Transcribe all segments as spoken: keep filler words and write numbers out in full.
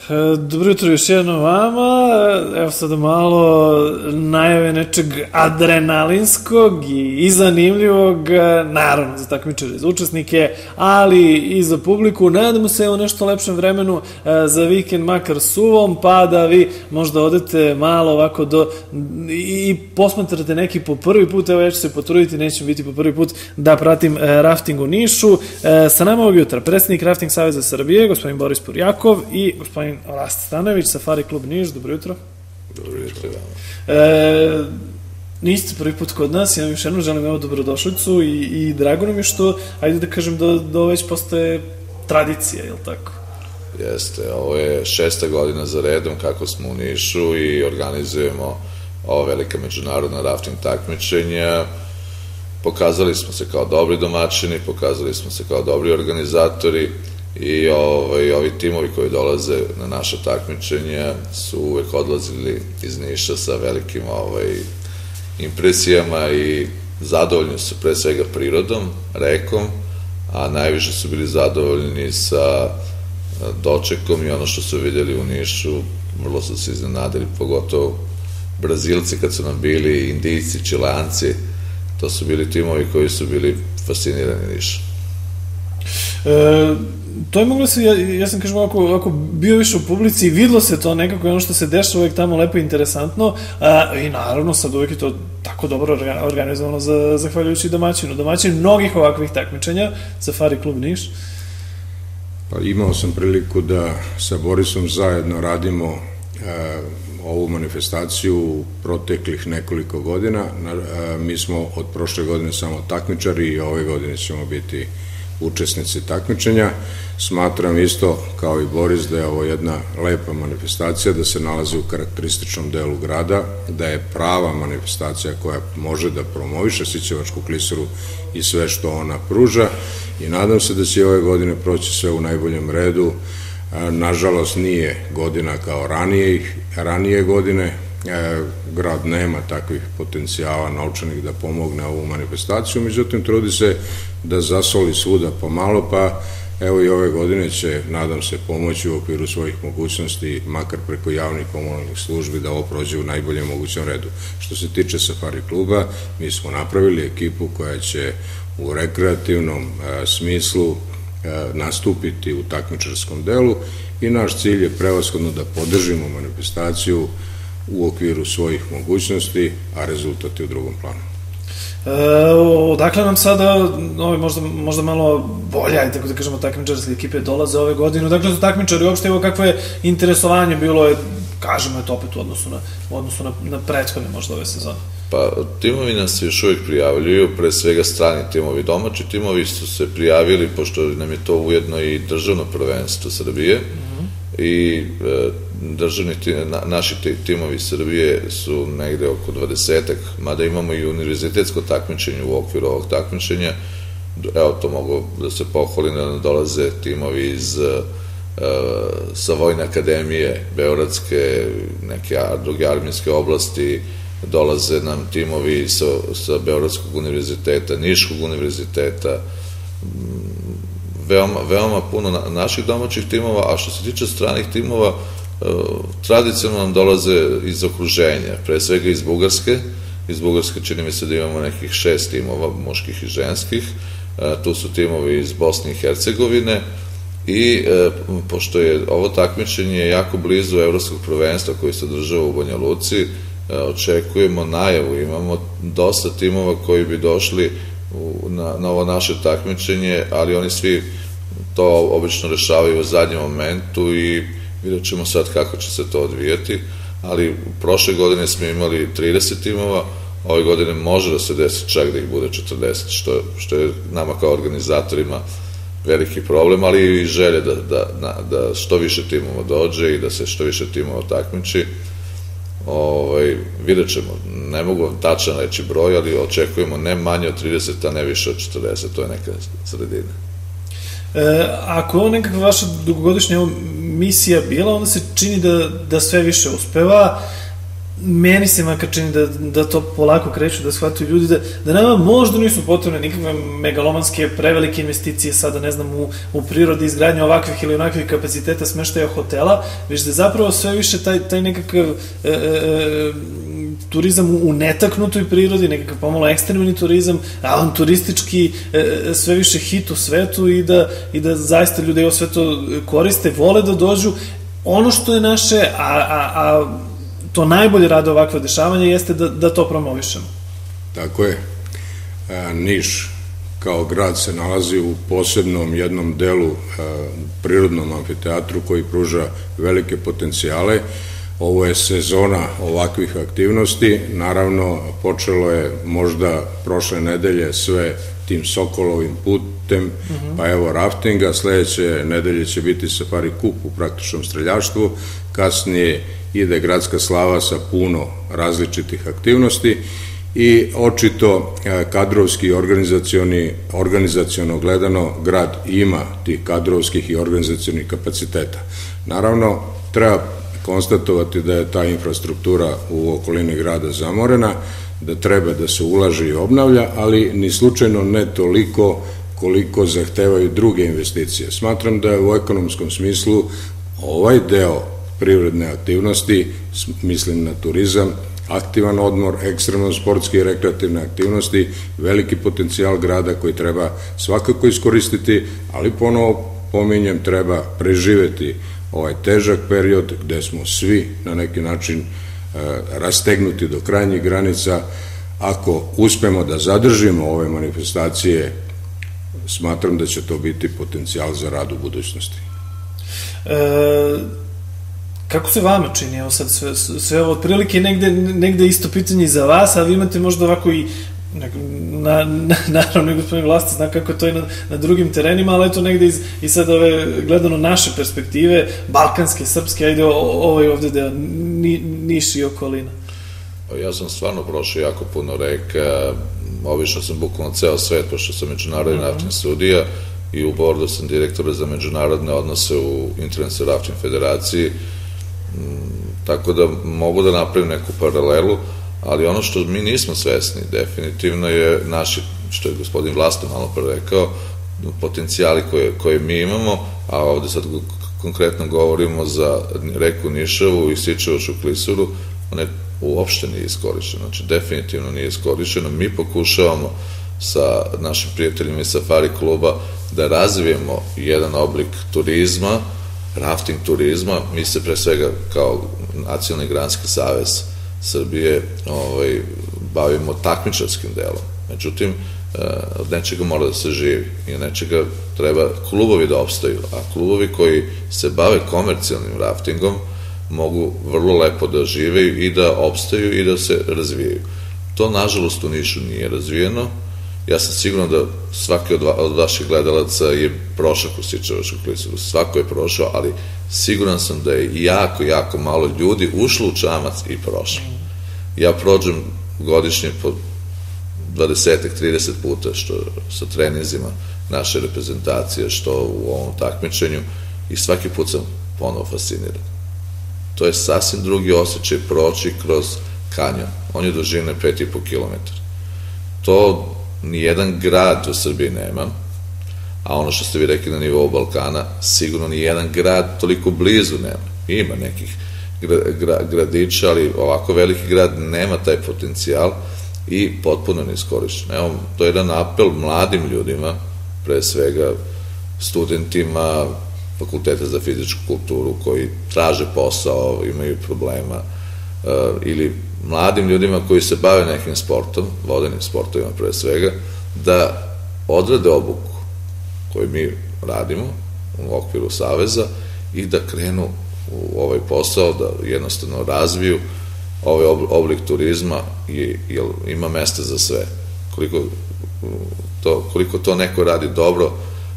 Dobro jutro još jedno vama, evo sada malo najave nečeg adrenalinskog i zanimljivog, naravno za takmičare, za učesnike, ali i za publiku. Nadamo se evo nešto lepšem vremenu za vikend, makar suvom, pa da vi možda odete malo ovako do i posmatrate neki po prvi put. Evo ja ću se potruditi, neće biti po prvi put da pratim rafting u Nišu. Sa nama ovog jutra predsjednik Rafting Saveza Srbije, gospodin Boris Purjakov i gospodin Rasta Stanojević, Safari klub Niš. Dobro jutro. Dobro jutro. E, niste prvi put kod nas, ja vam još jednom želim evo dobrodošlicu i, i drago nam je što, ajde da kažem, da, da već postaje tradicija, je li tako? Jeste, ovo je šesta godina za redom kako smo u Nišu i organizujemo ova velika međunarodna rafting takmičenja. Pokazali smo se kao dobri domaćini, pokazali smo se kao dobri organizatori i ovaj, ovi timovi koji dolaze na naša takmičenja su uvek odlazili iz Niša sa velikim ovaj, impresijama i zadovoljni su pre svega prirodom, rekom, a najviše su bili zadovoljni sa dočekom i ono što su vidjeli u Nišu, vrlo su se iznenadili, pogotovo Brazilci kad su nam bili, Indijci, Čileanci, to su bili timovi koji su bili fascinirani Nišom. E, to je moglo se, ja, ja sam kažem ovako, ovako bio više u publici i videlo se to nekako, ono što se dešava uvek tamo lepo i interesantno, a, i naravno sad uvek je to tako dobro organizovano za, zahvaljujući domaćinu. Domaćin mnogih ovakvih takmičenja, Safari klub Niš. Pa imao sam priliku da sa Borisom zajedno radimo a, ovu manifestaciju proteklih nekoliko godina. A, mi smo od prošle godine samo takmičari i ove godine ćemo biti učesnici takmičenja. Smatram isto, kao i Boris, da je ovo jedna lepa manifestacija, da se nalazi u karakterističnom delu grada, da je prava manifestacija koja može da promoviše Sićevačku klisuru i sve što ona pruža i nadam se da će ove godine proći sve u najboljem redu. Nažalost, nije godina kao ranije, ranije godine. Grad nema takvih potencijala novčanih da pomogne ovu manifestaciju, međutim trudi se da zasoli svuda pomalo, pa evo i ove godine će, nadam se, pomoći u okviru svojih mogućnosti, makar preko javnih komunalnih službi, da ovo prođe u najboljem mogućem redu. Što se tiče Safari kluba, mi smo napravili ekipu koja će u rekreativnom e, smislu e, nastupiti u takmičarskom delu i naš cilj je prevashodno da podržimo manifestaciju u okviru svojih mogućnosti, a rezultat je u drugom planu. E, odakle nam sada ove, možda, možda malo bolje, ajde tako da kažemo, takmičarske ekipe dolaze ove godine, odakle su takmičari uopšte, evo kakvo je interesovanje bilo je, kažemo je to opet u odnosu na, u odnosu na, na prethodne možda ove sezone? Pa timovi nas još uvijek prijavljuju, pre svega strani timovi. Domaći timovi su se prijavili, pošto nam je to ujedno i državno prvenstvo Srbije, i e, državni, na, naši timovi Srbije su negde oko dvadesetak, mada imamo i univerzitetsko takmičenje u okviru ovog takmičenja. Evo, to mogu da se pohvalim, da dolaze timovi iz e, sa Vojne akademije, Beogradske, neke druge armijske oblasti, dolaze nam timovi sa, sa Beogradskog univerziteta, Niškog univerziteta, Veoma, veoma puno na, naših domaćih timova, a što se tiče stranih timova, e, tradicionalno nam dolaze iz okruženja, pre svega iz Bugarske. Iz Bugarske čini mi se da imamo nekih šest timova, muških i ženskih. E, tu su timovi iz Bosne i Hercegovine i e, pošto je ovo takmičenje jako blizu evropskog prvenstva koji se održava u Banja Luci, e, očekujemo najavu, imamo dosta timova koji bi došli Na, na ovo naše takmičenje, ali oni svi to obično rešavaju u zadnjem momentu i vidjet ćemo sad kako će se to odvijati, ali prošle godine smo imali trideset timova, ove godine može da se desi čak da ih bude četrdeset, što, što je nama kao organizatorima veliki problem, ali i želje da, da, da što više timova dođe i da se što više timova takmiči. Ovaj, vidjet ćemo, ne mogu vam tačan reći broj, ali očekujemo ne manje od trideset, a ne više od četrdeset, to je neka sredina. E, ako je ovo nekakva vaša dugogodišnja misija bila, onda se čini da, da sve više uspeva. meni se makar čini da, da to polako kreću, da shvataju ljudi da, da nama možda nisu potrebne nikakve megalomanske prevelike investicije sada, ne znam, u, u prirodi izgradnje ovakvih ili onakvih kapaciteta smeštaja hotela, već da zapravo sve više taj, taj nekakav e, e, turizam u, u netaknutoj prirodi, nekakav pomalo ekstremni turizam, avanturistički, e, sve više hit u svetu i da, i da zaista ljudi ovo sve to koriste, vole da dođu. Ono što je naše, a, a, a to najbolje rade ovakve dešavanja, jeste da, da to promovišemo. Tako je. E, Niš kao grad se nalazi u posebnom jednom delu, e, prirodnom amfiteatru koji pruža velike potencijale. Ovo je sezona ovakvih aktivnosti. Naravno, počelo je možda prošle nedelje sve tim Sokolovim putem, uh-huh. pa evo raftinga, sledeće nedelje će biti safari kup u praktičnom streljaštvu, kasnije ide gradska slava sa puno različitih aktivnosti i očito kadrovski i organizacioni, organizaciono gledano grad ima tih kadrovskih i organizacionih kapaciteta. Naravno, treba konstatovati da je ta infrastruktura u okolini grada zamorena, da treba da se ulaže i obnavlja, ali ni slučajno ne toliko koliko zahtevaju druge investicije. Smatram da je u ekonomskom smislu ovaj deo privredne aktivnosti, mislim na turizam, aktivan odmor, ekstremno sportske i rekreativne aktivnosti, veliki potencijal grada koji treba svakako iskoristiti, ali ponovo pominjem, treba preživeti ovaj težak period gde smo svi na neki način rastegnuti do krajnjih granica. Ako uspemo da zadržimo ove manifestacije, smatram da će to biti potencijal za rad u budućnosti. E, kako se vama čini, evo sad sve, sve ovo otprilike negde, negde isto pitanje i za vas, a vi imate možda ovako i na, na, naravno i gospodin Vlasta zna kako je to i na, na drugim terenima, ali eto negde iz, i sad ove, gledano naše perspektive, balkanske, srpske, ajde ovaj ovde deo, ni, Niš i okolina. Ja sam stvarno prošao jako puno reka, obišao sam bukvalno ceo svet, pošto sam međunarodni naftni sudija i u bordu sam direktora za međunarodne odnose u Internacionalnoj rafting federaciji, tako da mogu da napravim neku paralelu, ali ono što mi nismo svesni definitivno je naši, što je gospodin Vlasto malo pre rekao, potencijali koje, koje mi imamo, a ovde sad konkretno govorimo za reku Nišavu i Sičevačku klisuru, one uopšte nije iskorišćeno, znači definitivno nije iskorišćeno. Mi pokušavamo sa našim prijateljima iz Safari kluba da razvijemo jedan oblik turizma, rafting turizma. Mi se pre svega kao Nacionalni granski savez Srbije ovaj, bavimo takmičarskim delom. Međutim, od nečega mora da se živi i od nečega treba klubovi da opstaju, a klubovi koji se bave komercijalnim raftingom mogu vrlo lepo da žive i da opstaju i da se razvijaju. To, nažalost, u Nišu nije razvijeno. Ja sam siguran da svaki od, va, od vaših gledalaca je prošao kroz Sičevačku klisuru, svako je prošao, ali siguran sam da je jako, jako malo ljudi ušlo u čamac i prošlo. Ja prođem godišnje po dvadeset do trideset puta, što sa treninzima naše reprezentacije, što u ovom takmičenju, i svaki put sam ponovo fasciniran. To je sasvim drugi osjećaj proći kroz kanjon. On je dužine pet i po kilometara. To nijedan grad u Srbiji nema, a ono što ste vi rekli na nivou Balkana, sigurno nijedan grad toliko blizu nema. Ima nekih gradića, ali ovako veliki grad nema taj potencijal i potpuno neiskorišćen. Evo, to je jedan apel mladim ljudima, pre svega studentima Fakulteta za fizičku kulturu koji traže posao, imaju problema, ili mladim ljudima koji se bave nekim sportom, vodenim sportovima pre svega, da odrade obuku koju mi radimo u okviru Saveza i da krenu u ovaj posao, da jednostavno razviju ovaj oblik turizma, jer ima mesta za sve. Koliko to, koliko to neko radi dobro,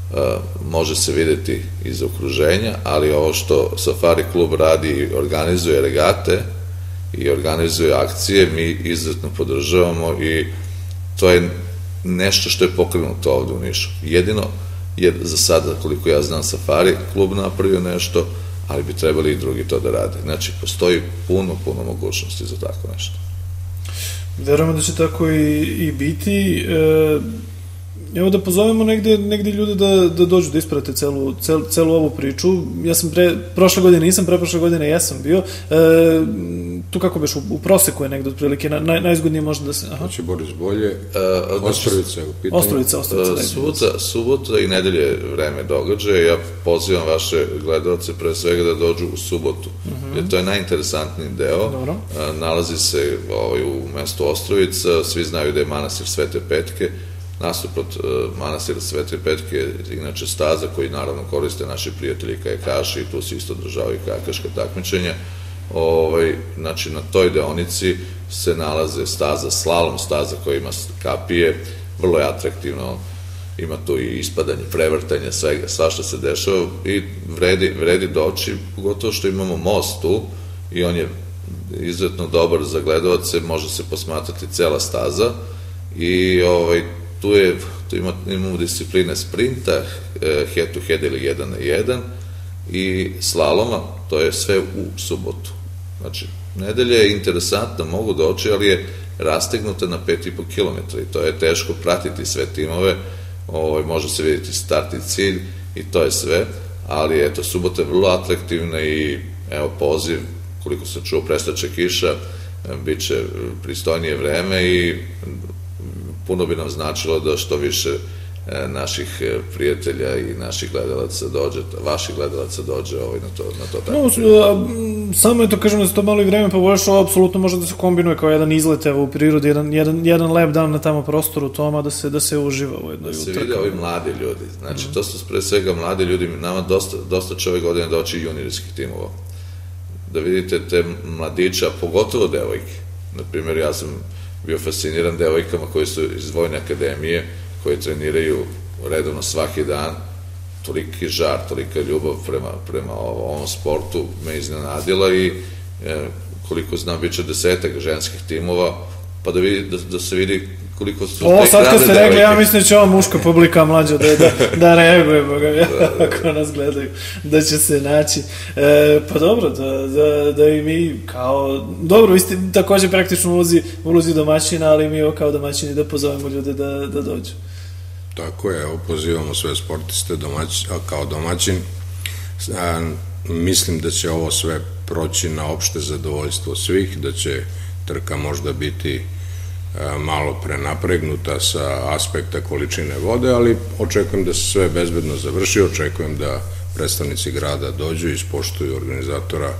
može se videti iz okruženja, ali ovo što Safari klub radi i organizuje regate i organizuje akcije, mi izuzetno podržavamo i to je nešto što je pokrenuto ovde u Nišu. Jedino je za sada, koliko ja znam, Safari klub napravio nešto, ali bi trebali i drugi to da rade. Znači, postoji puno, puno mogućnosti za tako nešto. Verujemo da će tako i, i biti. E, evo da pozovemo negde, negde ljude da, da dođu da isprate celu, cel, celu ovu priču. Ja sam pre, prošle godine nisam, pre prošle godine jesam bio. E, tu kako beš, u, u proseku je negde otprilike, na, naj, najzgodnije možda da se... Aha. Hoće Boris bolje, e, Ostrovica je u pitanju. Ostrovica, Ostrovica. E, subota, subota i nedelje vreme događaja. Ja pozivam vaše gledalce pre svega da dođu u subotu. Uh-huh. Jer to je najinteresantniji deo. Dobro. E, nalazi se ovaj, u mestu Ostrovica, svi znaju da je manastir Svete Petke. Nasuprot uh, manastira Svete Petke, inače staza koji naravno koriste naši prijatelji kajakaši i tu se isto održavaju kajakaška takmičenja. Ovaj, znači na toj deonici se nalaze staza slalom, staza koja ima kapije, vrlo je atraktivno, ima tu i ispadanje, prevrtanje, svega, svašta se dešava i vredi, vredi doći, pogotovo što imamo most tu i on je izuzetno dobar za gledalce, može se posmatrati cela staza i ovaj, tu, je, tu ima, imamo discipline sprinta, head to head ili jedan na jedan i slaloma, to je sve u subotu. Znači, nedelja je interesantna, mogu doći, ali je rastegnuta na pet i po kilometra i to je teško pratiti sve timove, ovaj, može se vidjeti start i cilj i to je sve, ali eto, subota je vrlo atraktivna i evo poziv, koliko sam čuo, prestaće kiša, bit će pristojnije vreme i puno bi nam značilo da što više naših prijatelja i naših gledalaca dođe, vaših gledalaca dođe ovaj, na to, na to tako. No, samo je to, kažem da se to malo i vreme poboljšao, apsolutno može da se kombinuje kao jedan izlet evo, u prirodi, jedan, jedan, jedan lep dan na tamo prostoru toma, da se, da se uživa u jednoj utrku. Da se vide ovi mladi ljudi, znači mm. to su pre svega mladi ljudi, nama dosta, dosta će ove godine doći juniorskih timova. Da vidite te mladića, pogotovo devojke. Naprimjer, ja sam bio fasciniran devojkama koji su iz Vojne akademije, koji treniraju redovno svaki dan, toliki žar, tolika ljubav prema, prema ovom sportu me iznenadila i e, koliko znam, bit će desetak ženskih timova, pa da, vidi, da, da se vidi koliko su o, sad kad ste rekli, ja mislim da će ova muška publika mlađa da, da, da reaguje, boga mi, da, da. Ako nas gledaju, da će se naći. E, pa dobro, da, da, da i mi kao, dobro, vi ste takođe praktično ulozi, ulozi domaćina, ali mi kao domaćini da pozovemo ljude da, da dođu. Tako je, evo pozivamo sve sportiste domać, kao domaćin. A, mislim da će ovo sve proći na opšte zadovoljstvo svih, da će trka možda biti malo prenapregnuta sa aspekta količine vode, ali očekujem da se sve bezbedno završi, očekujem da predstavnici grada dođu i ispoštuju organizatora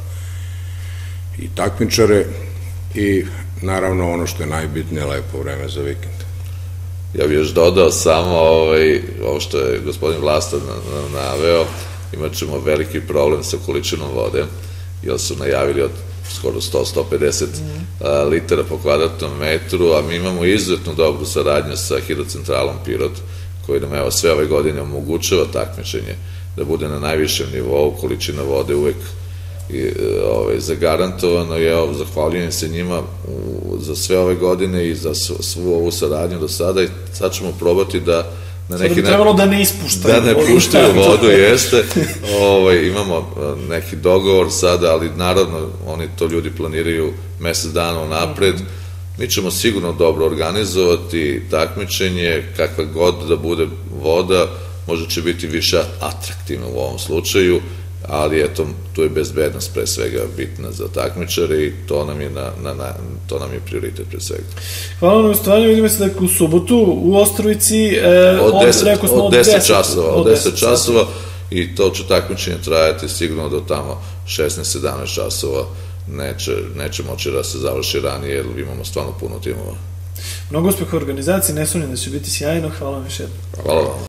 i takmičare i naravno ono što je najbitnije, lepo vreme za vikend. Ja bih još dodao samo ovaj, ovo što je gospodin Vlasta naveo, imat ćemo veliki problem sa količinom vode, jer su najavili od skoro sto do sto pedeset mm. litara po kvadratnom metru, a mi imamo izuzetno dobru saradnju sa Hidrocentralom Pirot, koji nam evo sve ove godine omogućava takmičenje da bude na najvišem nivou, količina vode uvek i, ove, zagarantovano i evo, zahvaljujem se njima u, za sve ove godine i za svu ovu saradnju do sada i sad ćemo probati da na neki način... trebalo da ne ispuštaju vodu. Da ne puštaju vodu, jeste. Ovaj, imamo neki dogovor sada, ali naravno oni to ljudi planiraju mesec dana napred. Mi ćemo sigurno dobro organizovati takmičenje, kakva god da bude voda, možda će biti više atraktivno u ovom slučaju, ali eto, tu je bezbednost pre svega bitna za takmičare i to nam je, na, na, na, to nam je prioritet pre svega. Hvala na ustvanju, vidimo se da u subotu u Ostrovici e, od deset časova, od deset časova i to će takmičenje trajati sigurno do tamo šesnaest sedamnaest časova, neće, neće moći da se završi ranije jer imamo stvarno puno timova. Mnogo uspeha u organizaciji, ne sumnjam da će biti sjajno, hvala vam još jednom. Hvala vam.